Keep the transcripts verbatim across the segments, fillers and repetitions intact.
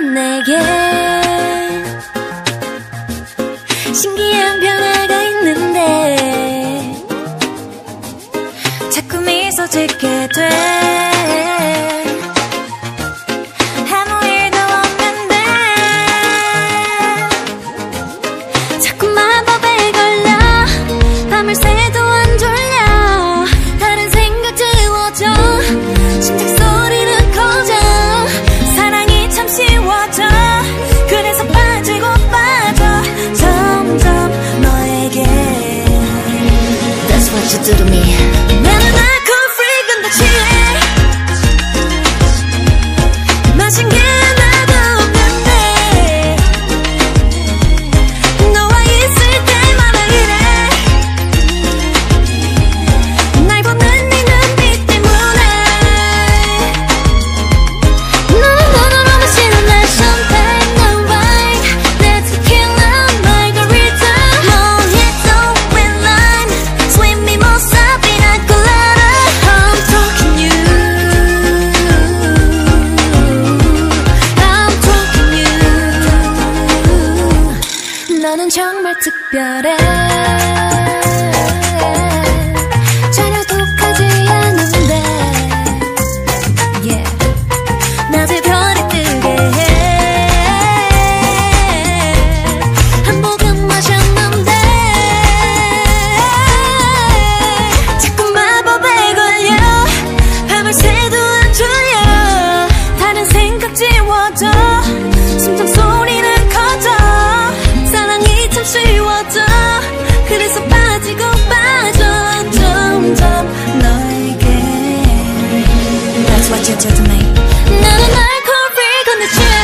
넌 내게 신기한 변화가 있는데 자꾸 미소 짓게 돼. 아무 일도 없는데 자꾸 마법에 걸려. 밤을 새도 안 졸려. 다른 생각 지워져. 심장 소리는 커져. 사랑이 참 쉬워져. 그래서 빠지고 빠져 점점 너에게. That's what you do to me. 나는 alcohol free 근데 취해. 마신 게 하나도 없는데 너와 있을 때마다 이래. 날 보는 네 눈빛 때문에. 너는 너는 마시는 날 champagne 난 wine 내 tequila margarita mojito red lime sweet mimosa pina colada. I'm talking you. I'm talking you. 너는 정말 특별해. 전혀 독하지 않은데 yeah. 낮에 별이 뜨게 해. 한 모금 마셨는데 자꾸 마법에 걸려. 밤을 새도 안 졸려. 다른 생각 지워져. 심장 소리는 커져. 사랑이 참 쉬워져. 그래서 빠지고 빠져 점점 너에게. That's what you do to me. 나는 alcohol free 근데 취해.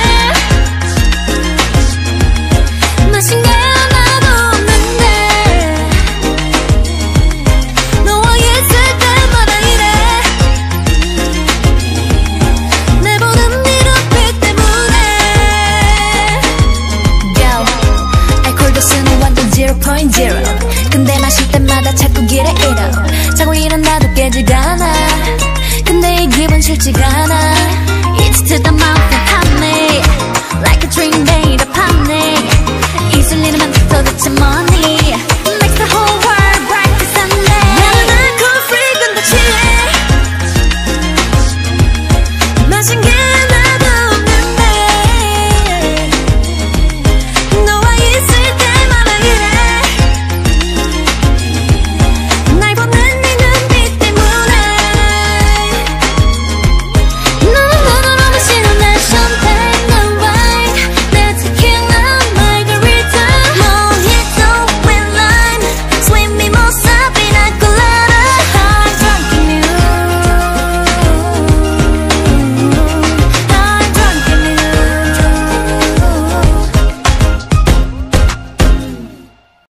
마신 게 하나도 없는데 너와 있을 때마다 이래. 내 보는 네 눈빛 때문에. Yo, 알코올 도수는 완전 zero point zero. 근데 마실 때마다 자꾸 길에 잃어. 자고 일어나도 깨지가 않아. 근데 이 기분 싫지가 않아.